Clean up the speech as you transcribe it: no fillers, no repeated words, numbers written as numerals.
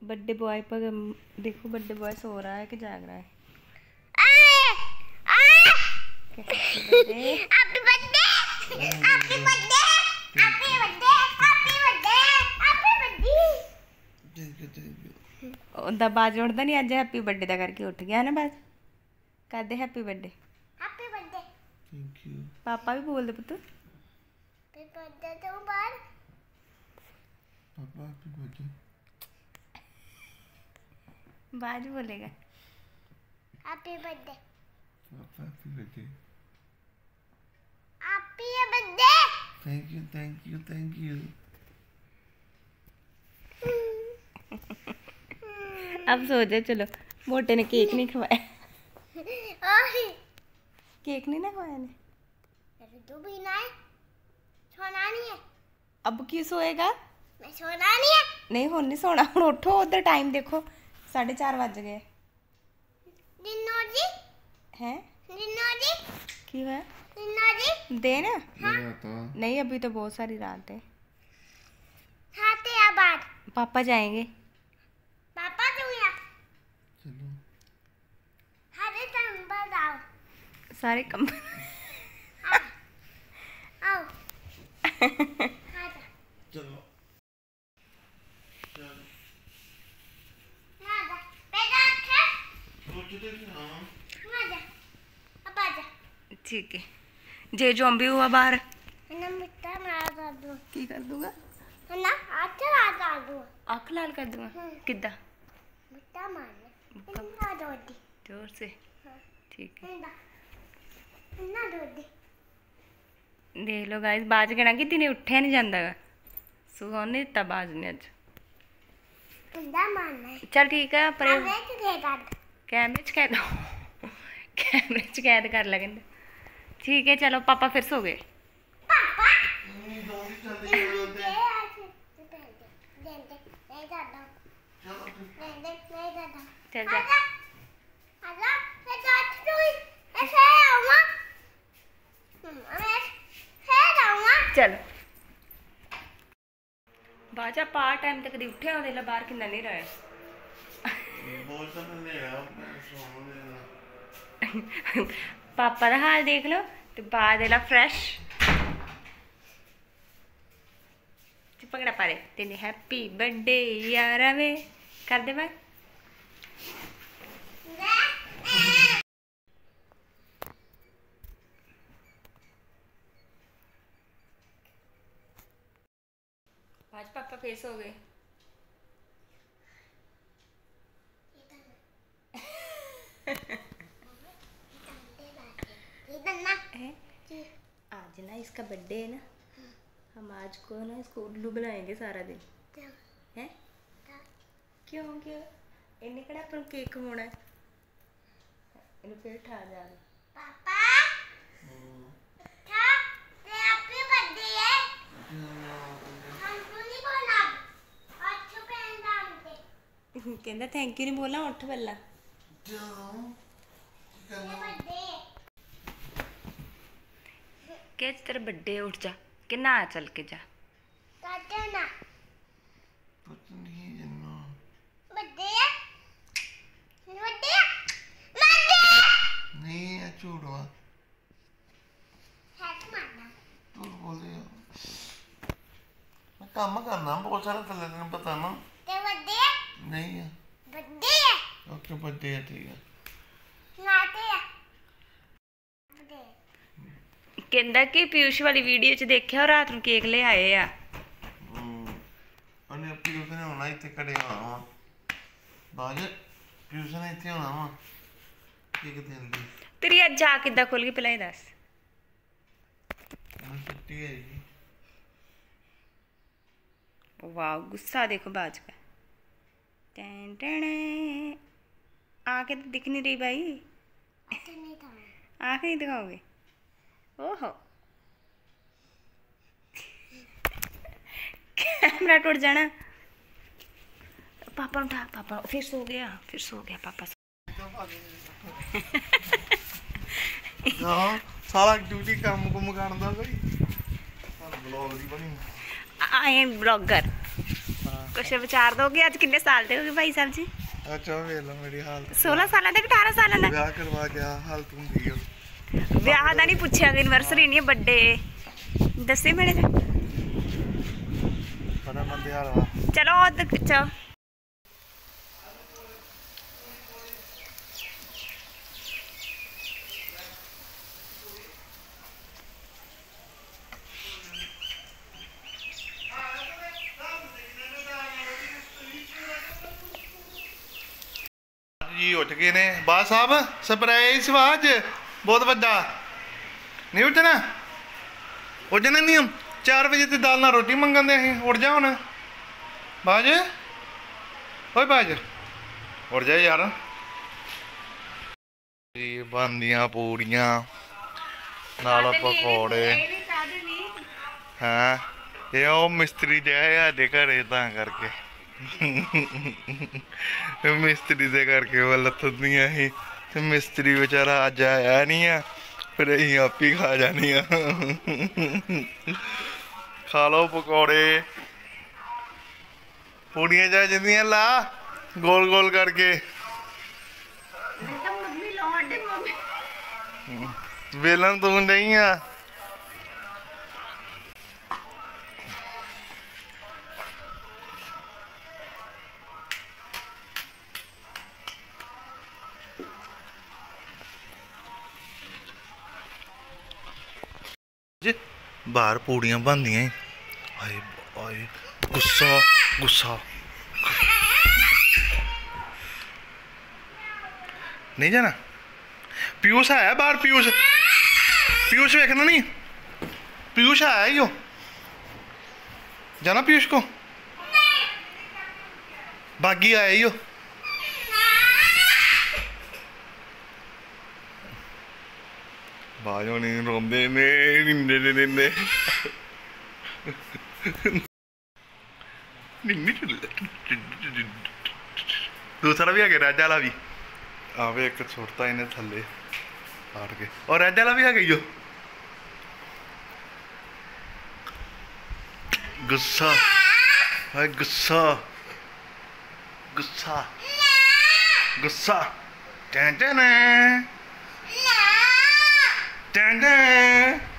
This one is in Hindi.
बर्थडे बॉय पर देखो, बर्थडे बॉय सो रहा है कि जाग रहा है? ਉਹਦਾ ਬਾਜ ਉੱਠਦਾ ਨਹੀਂ, ਅੱਜ ਹੈਪੀ ਬਰਥਡੇ ਦਾ ਕਰਕੇ ਉੱਠ ਗਿਆ ਨਾ ਬਾਜ। ਕਰਦੇ happy birthday. Happy birthday. Thank you. ਪਾਪਾ ਵੀ ਬੋਲਦੇ ਪੁੱਤ। हैप्पी बर्थडे तो बार पापा हैप्पी बर्थडे। बाज बोलेगा हैप्पी बर्थडे। पापा happy birthday. Happy birthday. Thank you thank you thank you. अब सो जाओ चलो। मोटे ने केक नहीं खवाया। केक नहीं ना खवाया ने। तू भी ना है, सोना नहीं है। अब क्यों सोएगा? मैं सोना नहीं है। नहीं हुन नहीं सोना, हुन उठो। उधर टाइम देखो 4:30 बज गए निन्नो जी हैं। निन्नो जी क्यों है? निन्नो जी दे ना। हाँ तो नहीं अभी तो बहुत सारी रात है। खाते या बाद पापा जाएंगे। पापा तू या चलो हरे टाइम पर आओ। सारे कम आओ चलो चल ना जा बेटा अच्छा रोटी तो खा। ना जा अब आ जा। ठीक है। जे ज़ॉम्बी हुआ बाहर ना मिट्टा मार दो की कर दूंगा ना अच्छा आ दो अख लाल कर दूंगा। किदा मिट्टा मारने ना दो दी जोर से। ठीक है। ना दो दी देख लो गाइस, बाज कहना कि दिने उठ्या नहीं जाता गा। सुहा नहीं दिता बाज ने अज। कुंडा मारना है। चल ठीक है पर अबे तू दे कर कैमरे च कैद कैमरे च कैद कर ला कहंदा। ठीक है चलो पापा फिर सो गए। पापा नहीं दो ही चल दे रही दे दे नहीं दादा चलो नहीं दादा चल जा। आजा मैं जाती हूँ ऐसे आऊँगा मैं फिर आऊँगा। चलो बाजा पार टाइम तक कदी उठ्या होने ला बाहर किन्ना नहीं रहा। बहुत सारे ले आया मैं सोने पापा का हाल देख लो तो बाद ला फ्रेश भंगड़ा पा रहे तेने हैप्पी बर्थडे यारा वे कर दे भाई। आज पापा फिर सो गए। आज ना इसका बर्थडे है ना, हम आज को ना इसको उल्लू बनाएंगे सारा दिन हैं। क्यों क्यों इन्हें कड़ा अपन केक खवाना है। इन्हें फिर ठा जा पापा था ते हैप्पी बर्थडे है हमको नहीं बोलना अच्छे पहन डालते कहता थैंक यू नहीं बोलना। उठ पहला बर्थडे क्या तेरा बर्थडे उठ जा कि ना चल के जा। दादा ना कुछ नहीं जन्ना बर्थडे है बर्थडे नहीं है झूठ हुआ हैक मारना झूठ बोल दिया। मैं काम करना बहुत सारा थले तेन पता ना। ते बर्थडे है नहीं है बर्थडे है ओके बर्थडे है ठीक है। नाते है बर्थडे कहता कि पीयूष वाली वीडियो च देखा और रात ਨੂੰ केक ले आए आ। ਉਹਨੇ ਪੀਊਸ ਨੇ ਹੋਣਾ ਇੱਥੇ ਕੜੇ ਹੋਣਾ ਵਾ ਬਾਜ ਪੀਊਸ ਨੇ ਇੱਥੇ ਹੋਣਾ ਵਾ ਇੱਕ ਦਿਨ ਦੀ तेरी आज जा किदा खुल गई पहले ही दस। छुट्टी है जी। वाह गुस्सा देखो बाज का। टन टन आंखें तो दिख नहीं रही भाई। ऐसे नहीं था आंखें नहीं दिखाओगे? ओहो कैमरा टूट जाना। पापा उठा पापा फिर सो गया पापा हाँ सारा ड्यूटी काम को मुकान दा कोई ब्लॉग दी बनी आई एम ब्लॉगर। हाँ ਕੁਛ ਵਿਚਾਰ ਦੋਗੇ ਅੱਜ ਕਿੰਨੇ ਸਾਲ ਦੇ ਹੋਗੇ ਭਾਈ ਸਾਹਿਬ ਜੀ? ਅੱਛਾ ਵੇਖ ਲਾ ਮੇਰੀ ਹਾਲਤ 16 ਸਾਲਾਂ ਦੇ ਕਿ 18 ਸਾਲਾਂ ਦਾ? ਵਿਆਹ ਕਰਵਾ ਗਿਆ ਹਾਲਤ ਹੁੰਦੀ ਆ। ਵਿਆਹ ਦਾ ਨਹੀਂ ਪੁੱਛਿਆ, ਐਨਵਰਸਰੀ ਨਹੀਂ ਵੱਡੇ ਦੱਸੇ ਮੇਰੇ ਤੇ। ਬੜਾ ਮੰਦੇ ਹਾਲ ਵਾ। ਚਲੋ ਚਲੋ ਜੀ ਉੱਠ ਗਏ ਨੇ ਬਾਦ ਸਾਹਿਬ, ਸਰਪ੍ਰਾਈਜ਼ ਵਾ ਅੱਜ ਬਹੁਤ ਵੱਡਾ। ਨਹੀਂ ਉੱਠਣਾ? ਉੱਠਣਾ ਨਹੀਂ? 4 ਵਜੇ ਤੇ ਦਾਲ ਨਾਲ ਰੋਟੀ ਮੰਗਣ ਦੇ ਅਸੀਂ। ਉੱਠ ਜਾ ਹੁਣ ਬਾਜ, ਓਏ ਬਾਜ ਉੱਠ ਜਾ ਯਾਰ। ਜੀ ਬਣਦੀਆਂ ਪੂੜੀਆਂ ਨਾਲ ਪਕੌੜੇ। ਹਾਂ ਇਹ ਉਹ ਮਿਸਤਰੀ ਜਿਹਾ ਸਾਡੇ ਘਰੇ ਤਾਂ ਕਰਕੇ ਮਿਸਤਰੀ ਦੇ ਕਰਕੇ ਉਹ ਲੱਥਦੀਆਂ ਸੀ ਤੇ ਮਿਸਤਰੀ ਵਿਚਾਰਾ ਅੱਜ ਆਇਆ ਨਹੀਂ ਆ, ਫਿਰ ਅਸੀਂ ਆਪ ਹੀ ਖਾ ਜਾਣੀ ਆ। ਖਾ ਲਓ ਪਕੌੜੇ, ਪੂੜੀਆਂ ਜਾ ਜਾਂਦੀਆਂ ਲਾ ਗੋਲ ਗੋਲ ਕਰਕੇ। ਵੇਲਣ ਤੂੰ ਨਹੀਂ ਆ। ਬਾਹਰ ਪੂੜੀਆਂ ਬਣਦੀਆਂ। ਹਾਏ ਹਾਏ ਗੁੱਸਾ ਗੁੱਸਾ ਨਹੀਂ ਜਾਣਾ। ਪਿਊਸ਼ ਆਇਆ ਬਾਹਰ, ਪਿਊਸ਼ ਪਿਊਸ਼ ਵੇਖਣਾ ਨਹੀਂ? ਪਿਊਸ਼ आया ही हो, जाना पीयूष को? बागी आया ही हो। बाजो नहीं रोंदे ने निंदे ने निंदे दूसरा भी आ गया राजा वाला भी आवे, एक छोड़ता इन्हें थले हार के, और राजा वाला भी आ गई हो। गुस्सा है, गुस्सा गुस्सा गुस्सा। टें टें टें टें।